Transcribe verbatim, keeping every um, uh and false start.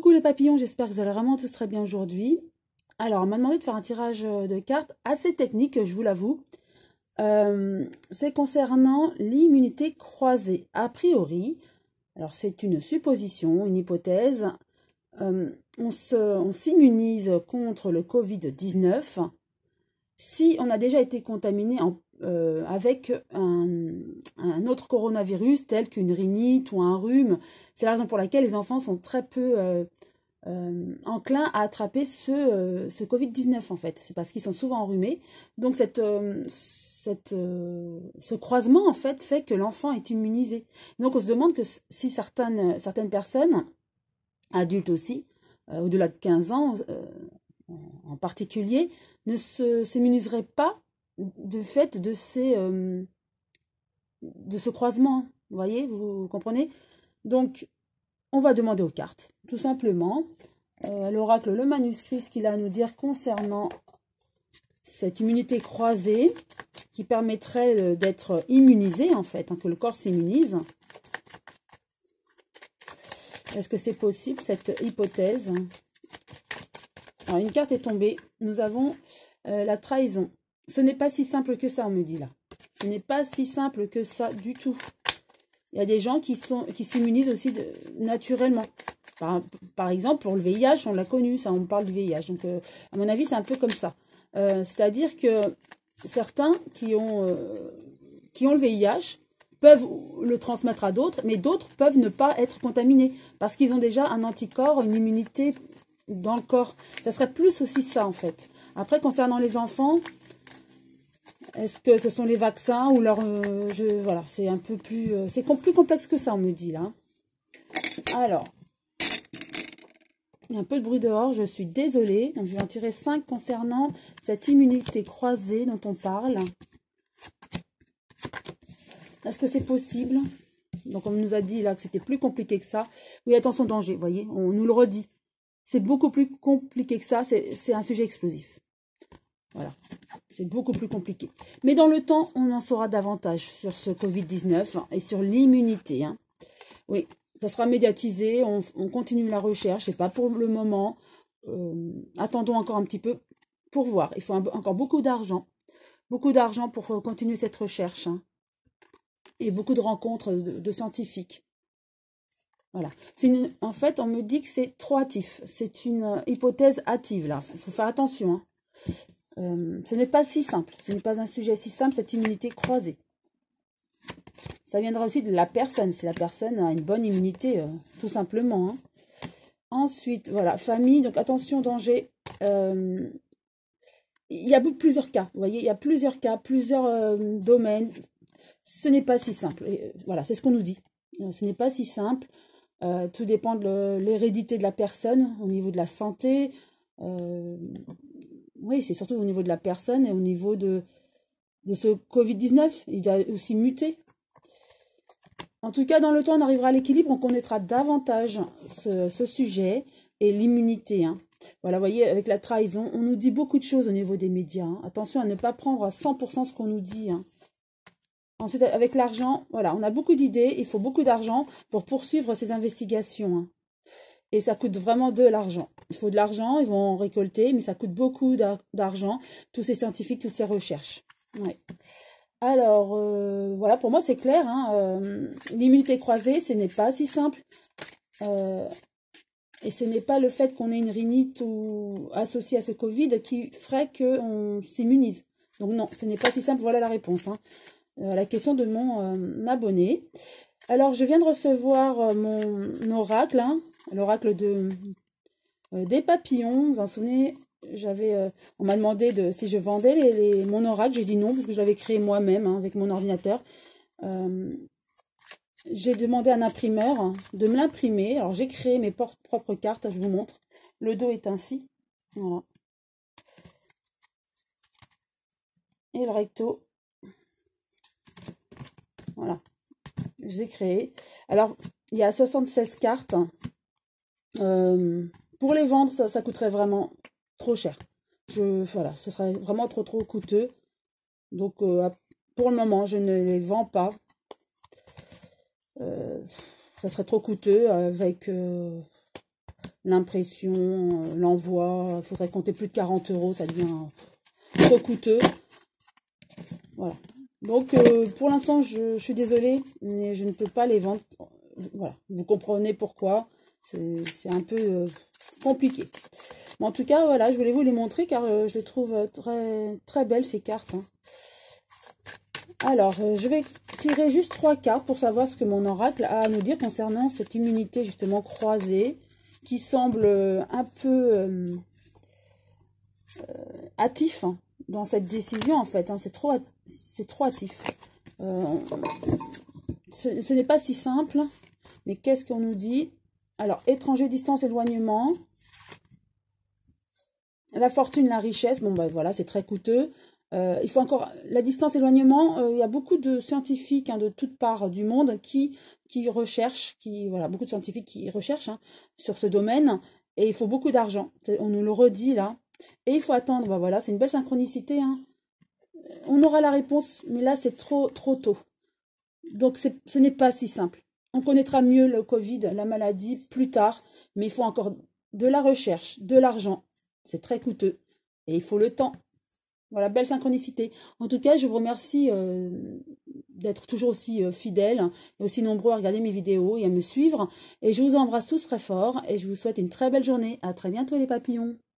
Coucou les papillons, j'espère que vous allez vraiment tous très bien aujourd'hui. Alors, on m'a demandé de faire un tirage de cartes assez technique, je vous l'avoue. Euh, c'est concernant l'immunité croisée. A priori, alors c'est une supposition, une hypothèse, euh, on se, on s'immunise contre le Covid dix-neuf si on a déjà été contaminé en, euh, avec un, un autre coronavirus tel qu'une rhinite ou un rhume. C'est la raison pour laquelle les enfants sont très peu euh, euh, enclins à attraper ce, euh, ce Covid dix-neuf en fait. C'est parce qu'ils sont souvent enrhumés. Donc cette, euh, cette, euh, ce croisement en fait fait que l'enfant est immunisé. Donc on se demande que si certaines, certaines personnes, adultes aussi, euh, au-delà de quinze ans euh, en particulier, ne s'immuniseraient pas du fait de, ces, euh, de ce croisement. Vous voyez, vous comprenez? Donc, on va demander aux cartes, tout simplement. Euh, L'oracle, le manuscrit, ce qu'il a à nous dire concernant cette immunité croisée qui permettrait d'être immunisé, en fait, hein, que le corps s'immunise. Est-ce que c'est possible, cette hypothèse? Alors, une carte est tombée. Nous avons euh, la trahison. Ce n'est pas si simple que ça, on me dit là. Ce n'est pas si simple que ça du tout. Il y a des gens qui sont qui s'immunisent aussi de, naturellement. Par, par exemple, pour le V I H, on l'a connu, ça, on parle du V I H. Donc, euh, à mon avis, c'est un peu comme ça. Euh, C'est-à-dire que certains qui ont, euh, qui ont le V I H peuvent le transmettre à d'autres, mais d'autres peuvent ne pas être contaminés parce qu'ils ont déjà un anticorps, une immunité dans le corps. Ça serait plus aussi ça, en fait. Après, concernant les enfants, est-ce que ce sont les vaccins ou leur... Euh, je, voilà, c'est un peu plus... Euh, c'est plus complexe que ça, on me dit, là. Alors, il y a un peu de bruit dehors, je suis désolée. Donc, je vais en tirer cinq concernant cette immunité croisée dont on parle. Est-ce que c'est possible? Donc, on nous a dit, là, que c'était plus compliqué que ça. Oui, attention, danger, vous voyez, on nous le redit. C'est beaucoup plus compliqué que ça, c'est un sujet explosif. Voilà, c'est beaucoup plus compliqué. Mais dans le temps, on en saura davantage sur ce Covid dix-neuf et sur l'immunité. Hein. Oui, ça sera médiatisé, on, on continue la recherche, c'est pas pour le moment. Euh, attendons encore un petit peu pour voir. Il faut un, encore beaucoup d'argent, beaucoup d'argent pour continuer cette recherche. Hein. Et beaucoup de rencontres de, de scientifiques. Voilà. Une, en fait, on me dit que c'est trop hâtif. C'est une euh, hypothèse hâtive, là. Il faut faire attention. Hein. Euh, ce n'est pas si simple. Ce n'est pas un sujet si simple, cette immunité croisée. Ça viendra aussi de la personne. Si la personne a une bonne immunité, euh, tout simplement. Hein. Ensuite, voilà, famille. Donc, attention, danger. Euh, il y a plusieurs cas. Vous voyez, il y a plusieurs cas, plusieurs euh, domaines. Ce n'est pas si simple. Et, euh, voilà, c'est ce qu'on nous dit. Euh, ce n'est pas si simple. Euh, tout dépend de l'hérédité de la personne, au niveau de la santé. Euh, oui, c'est surtout au niveau de la personne et au niveau de, de ce Covid dix-neuf. Il doit aussi muter. En tout cas, dans le temps, on arrivera à l'équilibre, on connaîtra davantage ce, ce sujet et l'immunité. Hein. Voilà, vous voyez, avec la trahison, on nous dit beaucoup de choses au niveau des médias. Hein. Attention à ne pas prendre à cent pour cent ce qu'on nous dit. Hein. Ensuite, avec l'argent, voilà, on a beaucoup d'idées, il faut beaucoup d'argent pour poursuivre ces investigations. Hein. Et ça coûte vraiment de l'argent. Il faut de l'argent, ils vont en récolter, mais ça coûte beaucoup d'argent, tous ces scientifiques, toutes ces recherches. Ouais. Alors, euh, voilà, pour moi, c'est clair. Hein, euh, l'immunité croisée, ce n'est pas si simple. Euh, et ce n'est pas le fait qu'on ait une rhinite ou associée à ce Covid qui ferait qu'on s'immunise. Donc non, ce n'est pas si simple. Voilà la réponse. Hein. À la question de mon euh, abonné. Alors, je viens de recevoir euh, mon oracle, hein, l'oracle de euh, des papillons. Vous vous en souvenez, j'avais, euh, on m'a demandé de si je vendais les, les, mon oracle. J'ai dit non, parce que je l'avais créé moi-même hein, avec mon ordinateur. Euh, j'ai demandé à un imprimeur hein, de me l'imprimer. Alors, j'ai créé mes propres cartes, je vous montre. Le dos est ainsi. Voilà. Et le recto. Voilà, je les ai créés. Alors, il y a soixante-seize cartes. Euh, pour les vendre, ça, ça coûterait vraiment trop cher. Je, voilà, ce serait vraiment trop, trop coûteux. Donc, euh, pour le moment, je ne les vends pas. Euh, ça serait trop coûteux avec... Euh, l'impression, euh, l'envoi. Il faudrait compter plus de quarante euros, ça devient trop coûteux. Voilà. Donc, euh, pour l'instant, je, je suis désolée, mais je ne peux pas les vendre. Voilà, vous comprenez pourquoi. C'est un peu euh, compliqué. Mais en tout cas, voilà, je voulais vous les montrer car euh, je les trouve très, très belles, ces cartes. Hein. Alors, euh, je vais tirer juste trois cartes pour savoir ce que mon oracle a à nous dire concernant cette immunité justement croisée qui semble euh, un peu euh, euh, hâtif hein, dans cette décision en fait. Hein, c'est trop, c'est trop hâtif. Euh, ce ce n'est pas si simple, mais qu'est-ce qu'on nous dit? Alors, étranger, distance, éloignement. La fortune, la richesse, bon ben voilà, c'est très coûteux. Euh, il faut encore la distance éloignement. Euh, il y a beaucoup de scientifiques hein, de toutes parts du monde qui qui recherchent, qui voilà, beaucoup de scientifiques qui recherchent hein, sur ce domaine. Et il faut beaucoup d'argent. On nous le redit là. Et il faut attendre. Ben voilà, c'est une belle synchronicité. Hein. On aura la réponse, mais là c'est trop trop tôt. Donc ce n'est pas si simple. On connaîtra mieux le Covid, la maladie plus tard, mais il faut encore de la recherche, de l'argent. C'est très coûteux et il faut le temps. Voilà, belle synchronicité. En tout cas, je vous remercie euh, d'être toujours aussi euh, fidèles et aussi nombreux à regarder mes vidéos et à me suivre. Et je vous embrasse tous très fort et je vous souhaite une très belle journée. À très bientôt les papillons.